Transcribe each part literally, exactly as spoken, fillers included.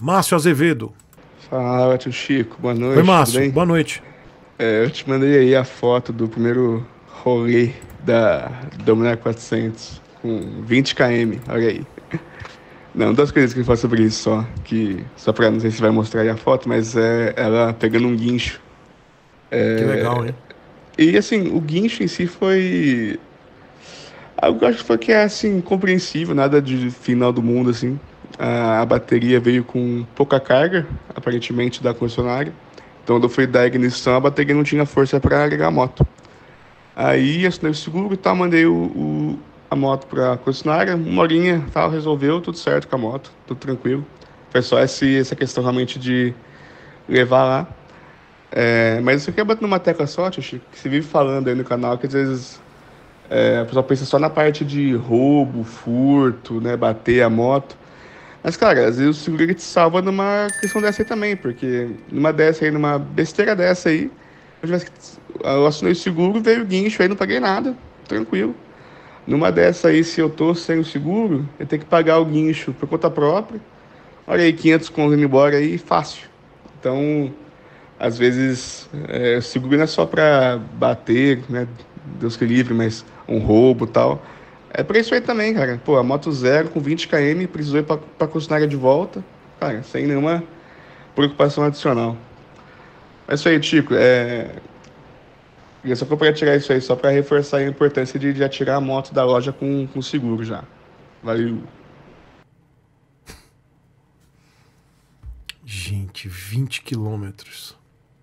Márcio Azevedo. Fala, tio Chico, boa noite. Oi, Márcio, boa noite. É, eu te mandei aí a foto do primeiro rolê da Dominar quatrocentos com vinte quilômetros, olha aí. Não, duas coisas que eu falo sobre isso só, que só pra, não sei se vai mostrar aí a foto, mas é ela pegando um guincho. É, que legal, hein? E assim, o guincho em si foi algo que eu acho que foi que é assim, compreensível, nada de final do mundo, assim. A, a bateria veio com pouca carga, aparentemente, da concessionária. Então, quando eu fui dar a ignição, a bateria não tinha força para ligar a moto. Aí, assinei o seguro e tal, mandei o, o, a moto para a concessionária, uma horinha, tal, resolveu, tudo certo com a moto, tudo tranquilo. Foi só esse, essa questão realmente de levar lá. É, mas eu queria bater numa tecla só, tio Chico, que você vive falando aí no canal, que às vezes é, a pessoa pensa só na parte de roubo, furto, né, bater a moto. Mas, cara, às vezes o seguro ele te salva numa questão dessa aí também, porque numa dessa aí, numa besteira dessa aí, eu, tivesse, eu assinei o seguro, veio o guincho aí, não paguei nada, tranquilo. Numa dessa aí, se eu tô sem o seguro, eu tenho que pagar o guincho por conta própria. Olha aí, quinhentos conto indo embora aí, fácil. Então, às vezes, é, o seguro não é só pra bater, né, Deus que livre, mas um roubo e tal. É pra isso aí também, cara. Pô, a moto zero com vinte quilômetros, precisou ir pra, pra concessionária de volta. Cara, sem nenhuma preocupação adicional. É isso aí, Chico. É... Eu só para tirar isso aí, só pra reforçar a importância de já tirar a moto da loja com, com seguro já. Valeu. Gente, vinte quilômetros.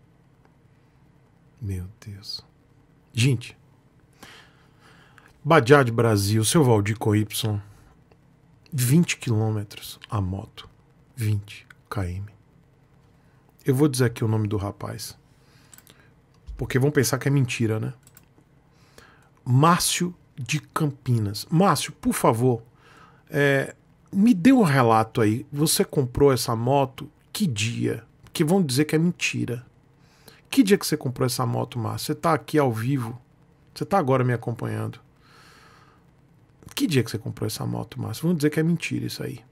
Meu Deus. Gente, Bajaj Brasil, seu Valdir com Y, vinte quilômetros a moto. vinte quilômetros. Eu vou dizer aqui o nome do rapaz, porque vão pensar que é mentira, né? Márcio de Campinas. Márcio, por favor, é, me dê um relato aí. Você comprou essa moto que dia? Que vão dizer que é mentira. Que dia que você comprou essa moto, Márcio? Você tá aqui ao vivo. Você tá agora me acompanhando. Que dia que você comprou essa moto, Márcio? Vão dizer que é mentira isso aí.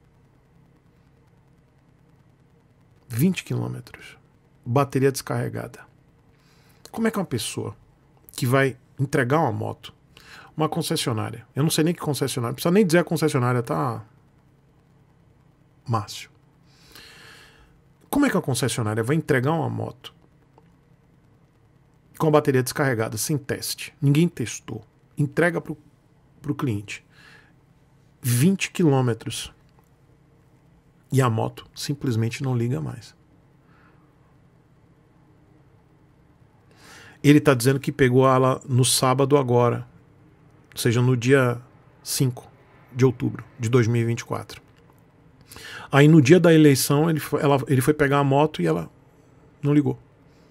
vinte quilômetros. Bateria descarregada. Como é que uma pessoa que vai entregar uma moto, uma concessionária, eu não sei nem que concessionária, não precisa nem dizer a concessionária, tá? Márcio. Como é que a concessionária vai entregar uma moto com a bateria descarregada, sem teste? Ninguém testou. Entrega pro, pro cliente. vinte quilômetros. E a moto simplesmente não liga mais. Ele está dizendo que pegou ela no sábado agora, ou seja, no dia cinco de outubro de dois mil e vinte e quatro. Aí no dia da eleição ele foi, ela, ele foi pegar a moto e ela não ligou.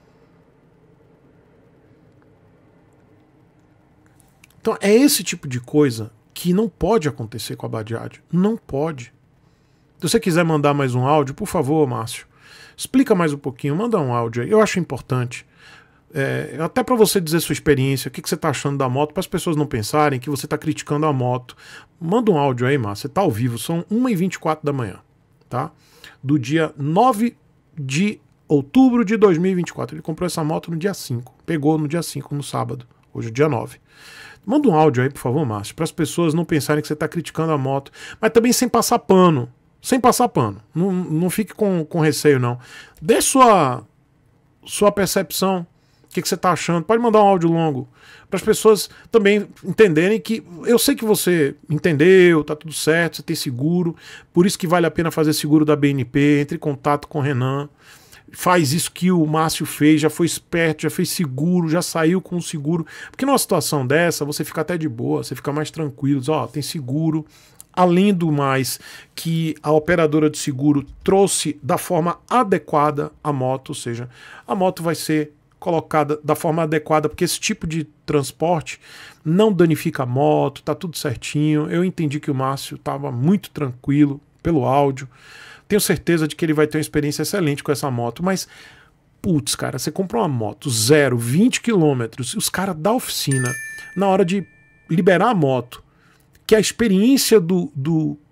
Então é esse tipo de coisa que não pode acontecer com a Bajaj. Não pode. Se você quiser mandar mais um áudio, por favor, Márcio, explica mais um pouquinho, manda um áudio aí. Eu acho importante. É, até para você dizer sua experiência, o que, que você está achando da moto, para as pessoas não pensarem que você está criticando a moto. Manda um áudio aí, Márcio. Você está ao vivo, são uma e vinte e quatro da manhã, tá? Do dia nove de outubro de dois mil e vinte e quatro. Ele comprou essa moto no dia cinco. Pegou no dia cinco, no sábado. Hoje é dia nove. Manda um áudio aí, por favor, Márcio, para as pessoas não pensarem que você está criticando a moto, mas também sem passar pano. Sem passar pano. Não, não fique com, com receio, não. Dê sua, sua percepção. O que, que você está achando? Pode mandar um áudio longo. Para as pessoas também entenderem que eu sei que você entendeu, tá tudo certo, você tem seguro. Por isso que vale a pena fazer seguro da B N P. Entre em contato com o Renan. Faz isso que o Márcio fez, já foi esperto, já fez seguro, já saiu com o seguro. Porque numa situação dessa, você fica até de boa, você fica mais tranquilo. Ó, oh, tem seguro. Além do mais, que a operadora de seguro trouxe da forma adequada a moto, ou seja, a moto vai ser colocada da forma adequada, porque esse tipo de transporte não danifica a moto, tá tudo certinho. Eu entendi que o Márcio estava muito tranquilo pelo áudio. Tenho certeza de que ele vai ter uma experiência excelente com essa moto, mas, putz, cara, você comprou uma moto zero, vinte quilômetros, e os caras da oficina, na hora de liberar a moto, que a experiência do, do,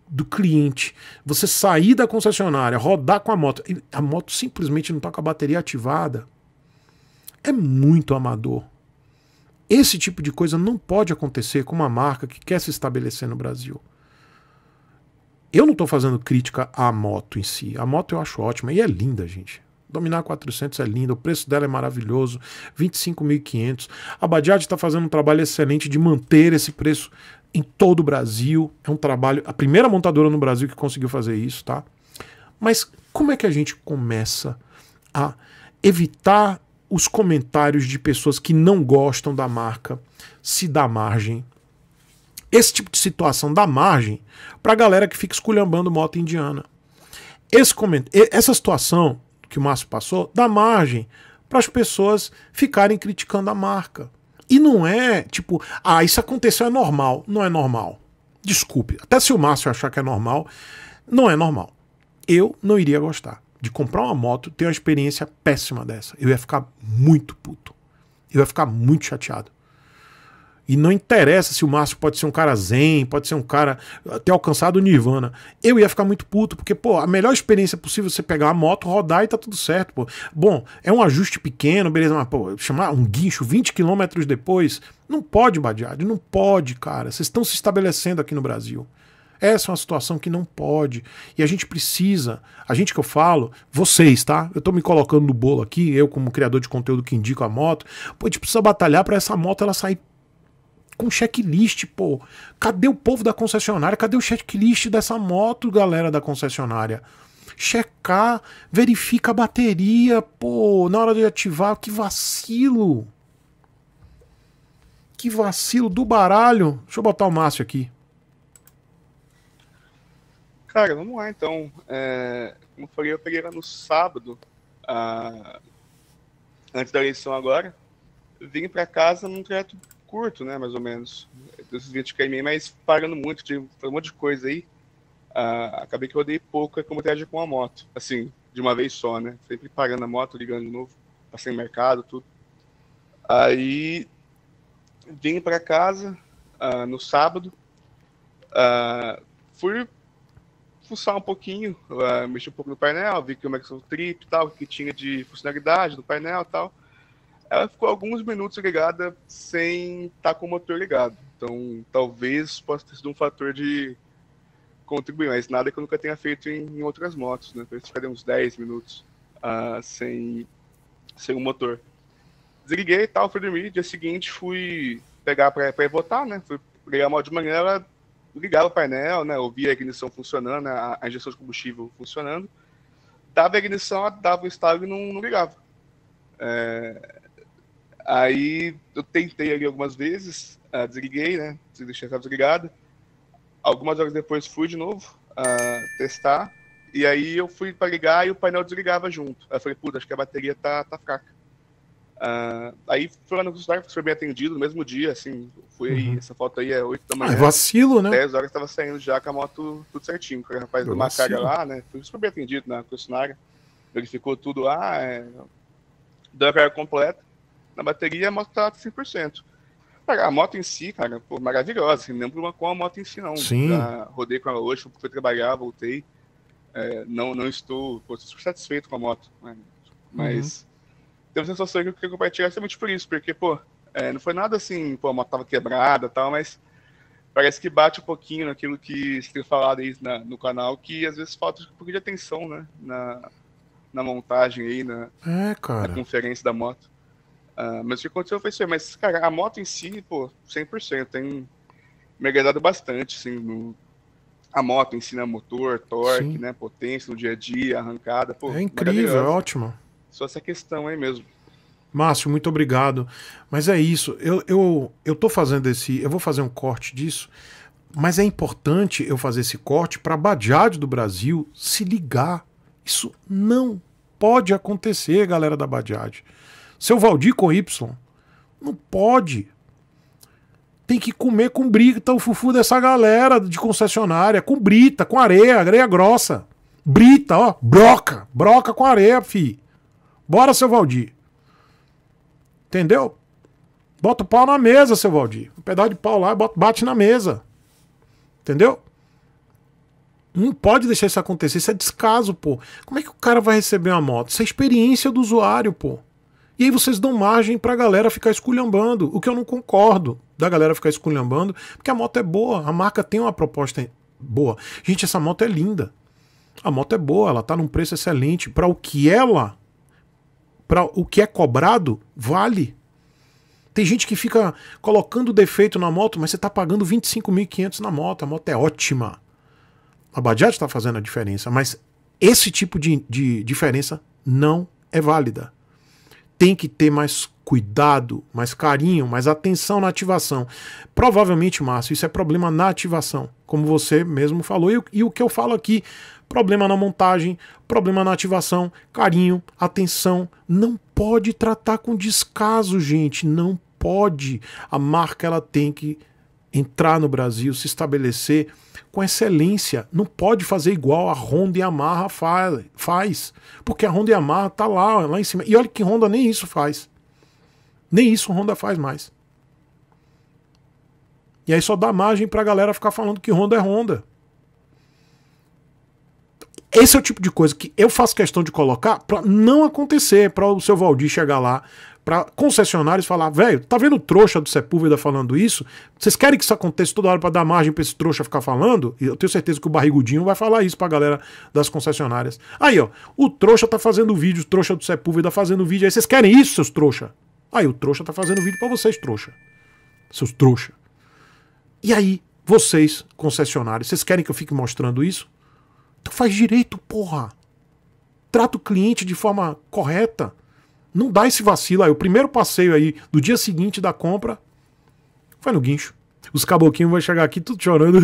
do cliente, você sair da concessionária, rodar com a moto, e a moto simplesmente não está com a bateria ativada, é muito amador. Esse tipo de coisa não pode acontecer com uma marca que quer se estabelecer no Brasil. Eu não estou fazendo crítica à moto em si. A moto eu acho ótima e é linda, gente. Dominar quatrocentos é linda, o preço dela é maravilhoso, vinte e cinco mil e quinhentos. A Bajaj está fazendo um trabalho excelente de manter esse preço em todo o Brasil. É um trabalho, a primeira montadora no Brasil que conseguiu fazer isso, tá? Mas como é que a gente começa a evitar os comentários de pessoas que não gostam da marca, se dá margem? Esse tipo de situação dá margem para a galera que fica esculhambando moto indiana. Esse coment... Essa situação que o Márcio passou dá margem para as pessoas ficarem criticando a marca. E não é tipo, ah, isso aconteceu, é normal. Não é normal. Desculpe. Até se o Márcio achar que é normal, não é normal. Eu não iria gostar de comprar uma moto, ter uma experiência péssima dessa. Eu ia ficar muito puto. Eu ia ficar muito chateado. E não interessa se o Márcio pode ser um cara zen, pode ser um cara ter alcançado o Nirvana. Eu ia ficar muito puto, porque, pô, a melhor experiência possível é você pegar a moto, rodar e tá tudo certo, pô. Bom, é um ajuste pequeno, beleza, mas, pô, chamar um guincho vinte quilômetros depois, não pode, Bajaj, não pode, cara. Vocês estão se estabelecendo aqui no Brasil. Essa é uma situação que não pode. E a gente precisa, a gente que eu falo, vocês, tá? Eu tô me colocando no bolo aqui, eu como criador de conteúdo que indico a moto, pô, a gente precisa batalhar para essa moto ela sair com checklist, pô. Cadê o povo da concessionária? Cadê o checklist dessa moto, galera da concessionária? Checar, verifica a bateria, pô, na hora de ativar. Que vacilo. Que vacilo do baralho. Deixa eu botar o Márcio aqui. Cara, vamos lá então. É, como eu falei, eu peguei lá no sábado, ah, antes da eleição agora. Vim pra casa num trajeto curto, né, mais ou menos, desses vinte quilômetros, mas parando muito, tive um monte de coisa aí, uh, acabei que eu rodei pouco como viagem com a moto, assim, de uma vez só, né, sempre parando a moto, ligando de novo, passei no mercado, tudo. Aí, vim para casa uh, no sábado, uh, fui fuçar um pouquinho, uh, mexi um pouco no painel, vi que o Maxon Trip e tal, que tinha de funcionalidade no painel e tal. Ela ficou alguns minutos ligada sem estar com o motor ligado. Então, talvez possa ter sido um fator de contribuir, mas nada que eu nunca tenha feito em, em outras motos, né? Então, eu ficaria uns dez minutos uh, sem, sem o motor. Desliguei e tal, fui dormir. Dia seguinte, fui pegar para ir votar, né? Fui ligar a moto de manhã, ela ligava o painel, né? Ouvia a ignição funcionando, né? a, a injeção de combustível funcionando. Dava a ignição, dava o estado e não, não ligava. É... Aí eu tentei ali algumas vezes, uh, desliguei, né? Deixei ela desligada. Algumas horas depois fui de novo uh, testar. E aí eu fui para ligar e o painel desligava junto. Aí eu falei, puta, acho que a bateria tá, tá fraca. Uh, aí fui lá no consultório, fui bem atendido no mesmo dia, assim. Fui uhum. aí, essa foto aí é oito da manhã. Ah, é vacilo, né? dez horas estava saindo já com a moto tudo certinho. O rapaz deu uma carga lá, né? Fui super bem atendido na concessionária. Verificou tudo lá, é... deu a carga completa. Na bateria, a moto tá cem por cento. A moto em si, cara, pô, maravilhosa. Assim, não lembro com a moto em si, não. Sim. Já rodei com ela hoje, fui trabalhar, voltei. É, não, não estou, pô, estou super satisfeito com a moto. Né? Mas uhum. teve a sensação que eu queria compartilhar justamente por isso, porque, pô, é, não foi nada assim, pô, a moto tava quebrada e tal, mas parece que bate um pouquinho naquilo que você tem falado aí na, no canal, que às vezes falta um pouco de atenção, né? Na, na montagem aí, na, é, cara. na conferência da moto. Uh, mas o que aconteceu foi isso aí. Mas, cara, a moto em si, pô, cem por cento, tem me agradado bastante, assim, no... a moto em si, né, motor, torque, Sim. né, potência no dia a dia, arrancada, pô. É incrível, é ótimo. Só essa questão aí mesmo. Márcio, muito obrigado. Mas é isso, eu, eu, eu tô fazendo esse, eu vou fazer um corte disso, mas é importante eu fazer esse corte para a Bajaj do Brasil se ligar. Isso não pode acontecer, galera da Bajaj. Seu Valdir com Y, não pode. Tem que comer com brita o fufu dessa galera de concessionária, com brita, com areia, areia grossa. Brita, ó, broca, broca com areia, fi. Bora, seu Valdir. Entendeu? Bota o pau na mesa, seu Valdir. Um pedaço de pau lá, bota, bate na mesa. Entendeu? Não pode deixar isso acontecer, isso é descaso, pô. Como é que o cara vai receber uma moto? Isso é experiência do usuário, pô. E aí vocês dão margem pra galera ficar esculhambando, o que eu não concordo da galera ficar esculhambando, porque a moto é boa, a marca tem uma proposta boa. Gente, essa moto é linda. A moto é boa, ela tá num preço excelente. Para o que ela, para o que é cobrado, vale. Tem gente que fica colocando defeito na moto, mas você tá pagando vinte e cinco mil e quinhentos na moto, a moto é ótima. A Bajaj está fazendo a diferença, mas esse tipo de, de diferença não é válida. Tem que ter mais cuidado, mais carinho, mais atenção na ativação. Provavelmente, Márcio, isso é problema na ativação, como você mesmo falou. E, e o que eu falo aqui, problema na montagem, problema na ativação, carinho, atenção. Não pode tratar com descaso, gente, não pode. A marca ela tem que entrar no Brasil, se estabelecer com excelência. Não pode fazer igual a Honda e a Yamaha faz, porque a Honda e a Yamaha tá lá, lá em cima. E olha que Honda nem isso faz. Nem isso a Honda faz mais. E aí só dá margem pra galera ficar falando que Honda é Honda. Esse é o tipo de coisa que eu faço questão de colocar pra não acontecer, pra o seu Valdir chegar lá, pra concessionários falar, velho, tá vendo o trouxa do Sepúlveda falando isso? Vocês querem que isso aconteça toda hora pra dar margem pra esse trouxa ficar falando? Eu tenho certeza que o Barrigudinho vai falar isso pra galera das concessionárias. Aí, ó, o trouxa tá fazendo vídeo, o trouxa do Sepúlveda fazendo vídeo, aí vocês querem isso, seus trouxa? Aí o trouxa tá fazendo vídeo pra vocês, trouxa. Seus trouxa. E aí, vocês, concessionários, vocês querem que eu fique mostrando isso? Então faz direito, porra. Trata o cliente de forma correta. Não dá esse vacilo aí. O primeiro passeio aí do dia seguinte da compra foi no guincho. Os caboclinhos vão chegar aqui tudo chorando.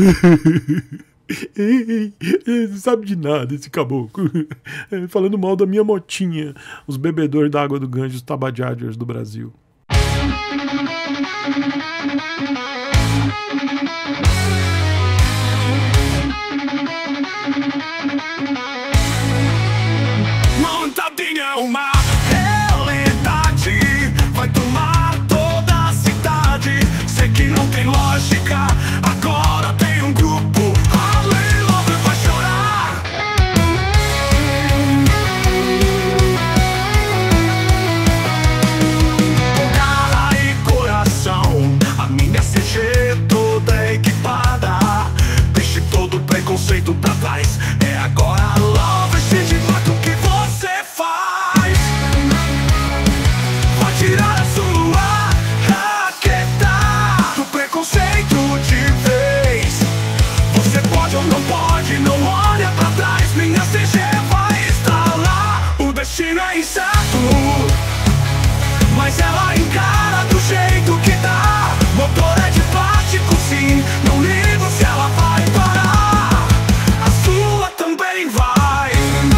Não sabe de nada esse caboclo. Falando mal da minha motinha. Os bebedores da água do Ganges, os Tabajadiers do Brasil. Montadinha é uma realidade, vai tomar toda a cidade. Sei que não tem lógica, agora tem um grupo. Harley Lover vai chorar. Cara e coração, a minha C G toda equipada. Deixe todo o preconceito pra trás. É agora a Lover, se de mato que você faz. Vai tirar a sua raqueta do preconceito de vez. Você pode ou não pode, não olha pra trás. Minha C G vai estar lá. O destino é incerto, mas ela encara do jeito que dá. Motor é de plástico sim, não ligo se ela vai parar. A sua também vai.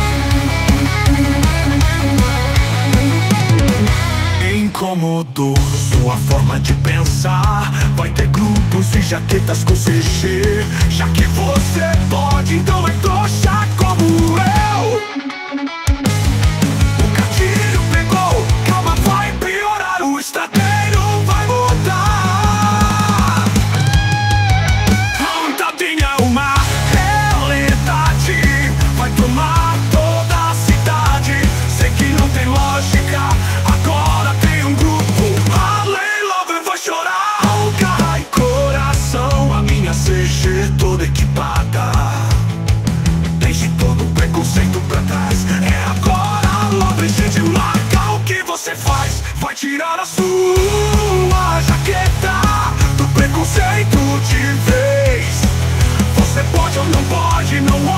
Incomodou sua forma de pensar. Vai ter grupos e jaquetas com C G. Já que você pode, então é trouxa como eu. O gatilho pegou, calma, vai piorar. O estradeiro vai mudar. Montadinha é uma realidade, vai tomar toda a cidade. Sei que não tem lógica, agora tem um grupo. Harley Lover vai chorar. Cara e coração, a minha C G toda equipada. Deixe todo o preconceito pra trás. É agora a Lover, gente, larga o que você faz. Vai tirar a sua jaqueta do preconceito de vez. Você pode ou não pode, não